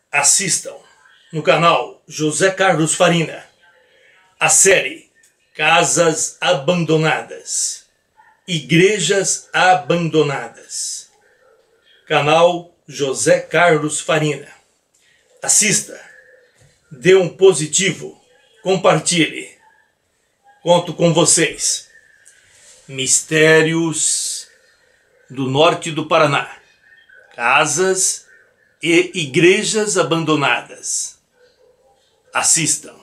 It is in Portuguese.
Assistam no canal José Carlos Farina a série Casas Abandonadas, Igrejas Abandonadas. Canal José Carlos Farina. Assista, dê um positivo, compartilhe. Conto com vocês. Mistérios do norte do Paraná. Casas e igrejas abandonadas. Assistam.